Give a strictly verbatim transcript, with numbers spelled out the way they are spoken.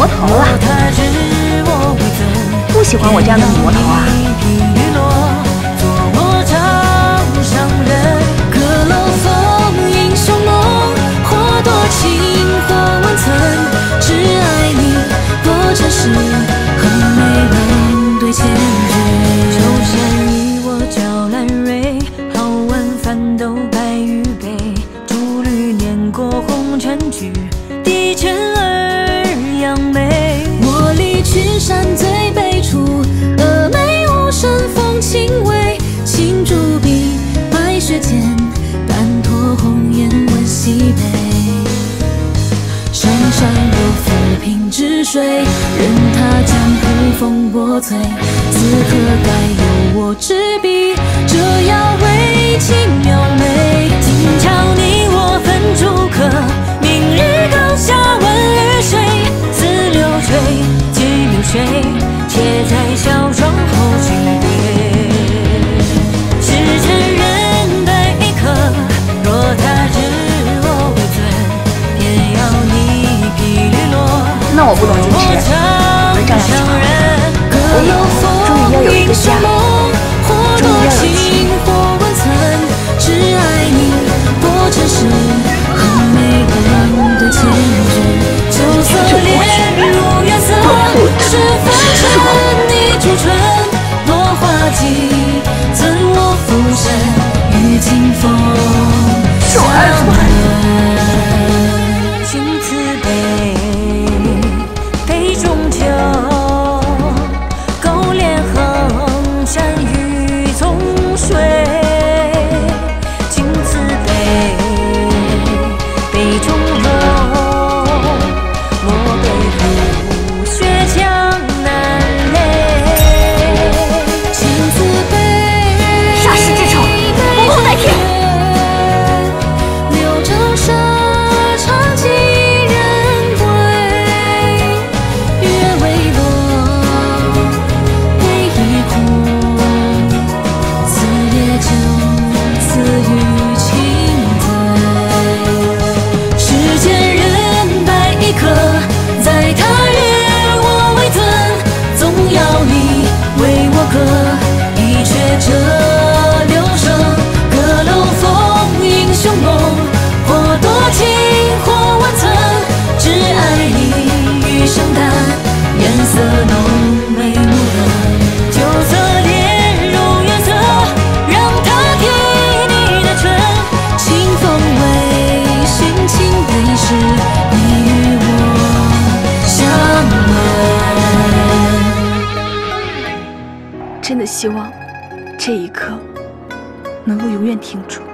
魔头了。不喜欢我这样的魔头啊？ 山最北处，峨眉无声风轻微，青竹笔，白雪间，半托红颜问西北。山上有浮萍之水，任它江湖风波摧。此刻该由我执笔，这要为情描眉。今朝你我分逐客，明日高下问日谁？似流水。且在小窗后举杯，时辰人待一刻。若他知我为尊，偏要你披绿落。 那我不懂矜持，我是丈量床。我以后终于要有一个家，终于要有情。 只爱你，过尘世，很美的人对千人。酒色恋如月色，是风尘你朱唇，落花季，赠我浮生与清风相闻。青瓷杯，杯中酒，勾连横山雨从水。青瓷杯，杯中肉。莫被苦血江南泪，青瓷杯， 霎时之仇，不共戴天。 流照射长几人归，月未落，悲已空。此夜酒，此语轻醉。世间人百一刻。在他日我为尊，总要你为我歌，一阙这流声。阁楼风英雄梦，或多情或温存，只爱你余生淡，颜色浓眉目冷。酒色恋如月色，让他替你的唇，清风微醺，清杯是你与我真的希望这一刻能够永远停住。